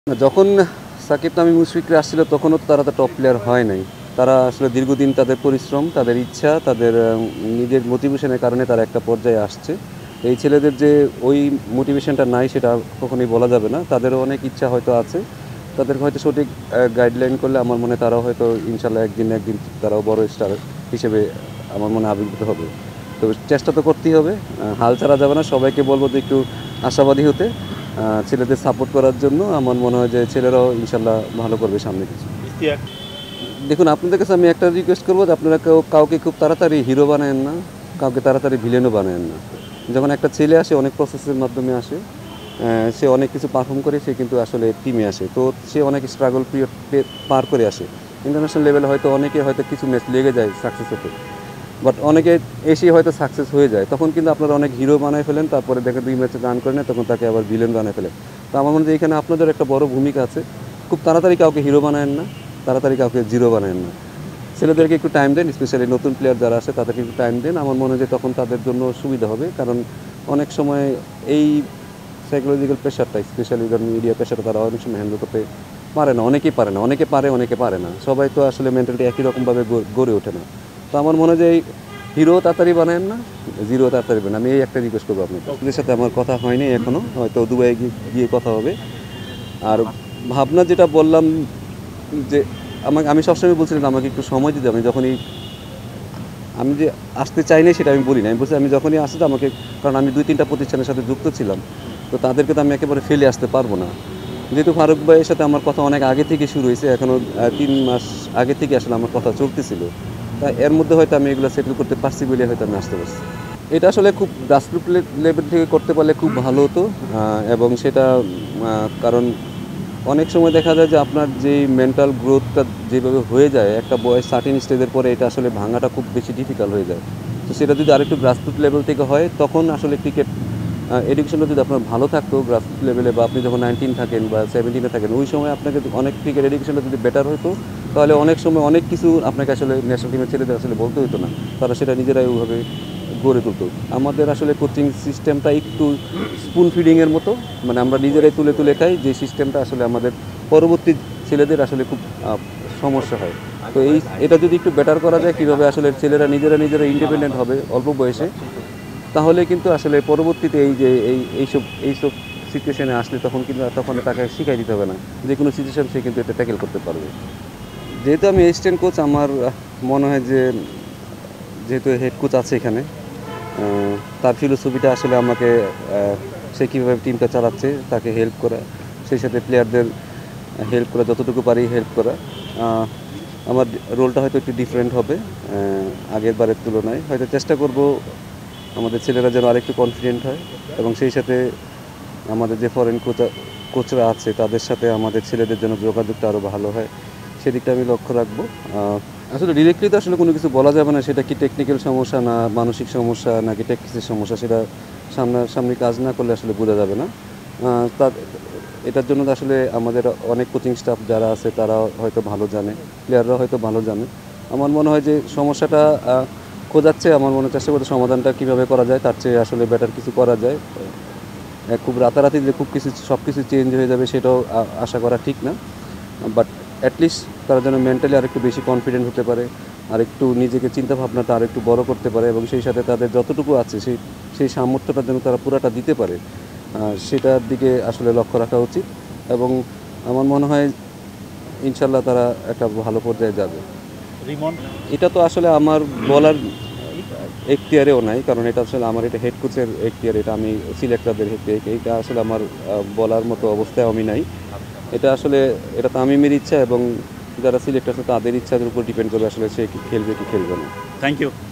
যখন সাকিব তামিম মুশফিকরা আসছিল তখনও তো তারা তো টপ প্লেয়ার হয় নাই। তারা আসলে দীর্ঘদিন তাদের পরিশ্রম, তাদের ইচ্ছা, তাদের নিজের মোটিভেশনের কারণে তারা একটা পর্যায়ে আসছে। এই ছেলেদের যে ওই মোটিভেশনটা নাই সেটা কখনোই বলা যাবে না। তাদেরও অনেক ইচ্ছা হয়তো আছে। তাদেরকে হয়তো সঠিক গাইডলাইন করলে আমার মনে হয় তারাও হয়তো ইনশাল্লাহ একদিন তারাও বড় স্টার হিসেবে আমার মনে হয় আবির্ভূত হবে। তো চেষ্টা তো করতেই হবে, হাল ছাড়া যাবে না। সবাইকে বলবো যে একটু আশাবাদী হতে, ছেলেদের সাপোর্ট করার জন্য। আমার মনে হয় যে ছেলেরাও ইনশাল্লাহ ভালো করবে সামনে কিছু। দেখুন, আপনাদের কাছে আমি একটা রিকোয়েস্ট করবো যে আপনারা কাউকে খুব তাড়াতাড়ি হিরো বানায়েন না, কাউকে তাড়াতাড়ি ভিলেনও বানায়েন না। যখন একটা ছেলে আসে অনেক প্রসেসের মাধ্যমে আসে, সে অনেক কিছু পারফর্ম করে, সে কিন্তু আসলে টিমে আসে, তো সে অনেক স্ট্রাগল পিরিয়ড পার করে আসে। ইন্টারন্যাশনাল লেভেলে হয়তো অনেকে হয়তো কিছু ম্যাচ লেগে যায় সাকসেস হতে, বাট অনেকে এসে হয়তো সাকসেস হয়ে যায়। তখন কিন্তু আপনারা অনেক হিরো বানায় ফেলেন, তারপরে দেখেন 2 ম্যাচে রান করে না, তখন তাকে আবার ভিলেন বানায় ফেলেন। তো আমার মনে হয় এখানে আপনাদের একটা বড় ভূমিকা আছে। খুব তাড়াতাড়ি কাউকে হিরো বানায়েন না, তাড়াতাড়ি কাউকে জিরো বানায়েন না। ছেলেদেরকে একটু টাইম দেন, স্পেশালি নতুন প্লেয়ার যারা আসে তাদেরকে একটু টাইম দেন। আমার মনে হয় যে তখন তাদের জন্য সুবিধা হবে, কারণ অনেক সময় এই সাইকোলজিক্যাল প্রেশারটা, স্পেশালি মিডিয়া প্রেশারটা তারা অনেক সময় হ্যান্ডেল করতে পারে না। অনেকেই পারে না, অনেকে পারে, অনেকে পারে না। সবাই তো আসলে মেন্টালিটি একই রকমভাবে গড়ে ওঠে না। তো আমার মনে হয় যে হিরো তাড়াতাড়ি বানায়েন না, জিরো তাড়াতাড়ি বানান। আমি এই একটা রিকোয়েস্ট করবো আপনাদের। আপনাদের সাথে আমার কথা হয়নি এখনও, হয়তো দুবাই গিয়ে কথা হবে। আর ভাবনা যেটা বললাম যে আমি সবসময় বলছিলাম আমাকে একটু সময় দিতে। আমি যে আসতে চাই না সেটা আমি বলি না, আমি বলছি আমি যখনই আসতে আমাকে, কারণ আমি 2-3টা প্রতিষ্ঠানের সাথে যুক্ত ছিলাম, তো তাদেরকে তো আমি একেবারে ফেলে আসতে পারবো না। যেহেতু ফারুক ভাইয়ের সাথে আমার কথা অনেক আগে থেকে শুরু হয়েছে, এখনও 3 মাস আগে থেকে আসলে আমার কথা চলতেছিল। তা এর মধ্যে হয়তো আমি এগুলো সেটেল করতে পারছি বলে হয়তো আমি আসতে পারছি। এটা আসলে খুব গ্রাসরুট লেভেল থেকে করতে পারলে খুব ভালো হতো। এবং সেটা কারণ অনেক সময় দেখা যায় যে আপনার যেই মেন্টাল গ্রোথটা যেভাবে হয়ে যায় একটা বয়স সার্টেন স্টেজের পরে, এটা আসলে ভাঙাটা খুব বেশি ডিফিকাল্ট হয়ে যায়। তো সেটা যদি আরেকটু গ্রাসরুট লেভেল থেকে হয়, তখন আসলে ক্রিকেট এডুকেশনটা যদি আপনার ভালো থাকতো গ্রাসরুট লেভেলে, বা আপনি যখন 19 থাকেন বা 17-এ থাকেন, ওই সময় আপনাকে অনেক ক্রিকেট এডুকেশনটা যদি বেটার হতো, তাহলে অনেক সময় অনেক কিছু আপনাকে আসলে ন্যাশনাল টিমের ছেলেদের আসলে বলতে হতো না, তারা সেটা নিজেরাই ওইভাবে গড়ে তুলতো। আমাদের আসলে কোচিং সিস্টেমটা একটু স্পুন ফিডিংয়ের মতো, মানে আমরা নিজেরাই তুলে তুলে খাই, যে সিস্টেমটা আসলে আমাদের পরবর্তী ছেলেদের আসলে খুব সমস্যা হয়। তো এটা যদি একটু বেটার করা যায়, কীভাবে আসলে ছেলেরা নিজেরা ইন্ডিপেন্ডেন্ট হবে অল্প বয়সে, তাহলে কিন্তু আসলে পরবর্তীতে এইসব সিচুয়েশনে আসলে তখন তাকে শিখাই দিতে হবে না, যে কোনো সিচুয়েশন সে কিন্তু এটা ট্যাকেল করতে পারবে। যেহেতু আমি অ্যাসিস্ট্যান্ট কোচ, আমার মনে হয় যে যেহেতু হেড কোচ আছে এখানে, তার ফিলোসফিটা আসলে আমাকে সে কীভাবে টিমটা চালাচ্ছে তাকে হেল্প করা, সেই সাথে প্লেয়ারদের হেল্প করা, যতটুকু পারি হেল্প করা। আমার রোলটা হয়তো একটু ডিফারেন্ট হবে আগের বারের তুলনায়। হয়তো চেষ্টা করব আমাদের ছেলেরা যেন আরেকটু কনফিডেন্ট হয়, এবং সেই সাথে আমাদের যে ফরেন কোচরা আছে তাদের সাথে আমাদের ছেলেদের জন্য যোগাযোগটা আরও ভালো হয়, সেদিকটা আমি লক্ষ্য রাখবো। আসলে ডিরেক্টলি তো আসলে কোনো কিছু বলা যাবে না, সেটা কি টেকনিক্যাল সমস্যা না মানসিক সমস্যা নাকি ট্যাকটিক্সের সমস্যা, সেটা সামনাসামনি কাজ না করলে আসলে বোঝা যাবে না। এটার জন্য আসলে আমাদের অনেক কোচিং স্টাফ যারা আছে তারা হয়তো ভালো জানে, প্লেয়াররা হয়তো ভালো জানে। আমার মনে হয় যে সমস্যাটা খোঁজাচ্ছে, আমার মনে চেষ্টা করতে সমাধানটা কীভাবে করা যায়, তার চেয়ে আসলে বেটার কিছু করা যায়। খুব রাতারাতি যে সব কিছু চেঞ্জ হয়ে যাবে সেটাও আশা করা ঠিক না, বাট অ্যাটলিস্ট তারা যেন মেন্টালি আরেকটু বেশি কনফিডেন্ট হতে পারে, আরেকটু নিজেকে চিন্তাভাবনাটা আরেকটু বড় করতে পারে, এবং সেই সাথে তাদের যতটুকু আছে সেই সামর্থ্যটা যেন তারা পুরাটা দিতে পারে, সেটার দিকে আসলে লক্ষ্য রাখা উচিত। এবং আমার মনে হয় ইনশাল্লাহ তারা একটা ভালো পর্যায়ে যাবে। এটা তো আসলে আমার বলার এখতিয়ারেও নাই, কারণ এটা আসলে আমার এটা হেড কোচের এখতিয়ার, এটা আমি সিলেক্টরদের এটা আসলে আমার বলার মতো অবস্থায় আমি নাই। এটা তামিমের ইচ্ছা এবং যারা সিলেক্টর আছে তাদের ইচ্ছার উপর ডিপেন্ড করবে আসলে সে কি খেলবে কি খেলবে না। Thank you.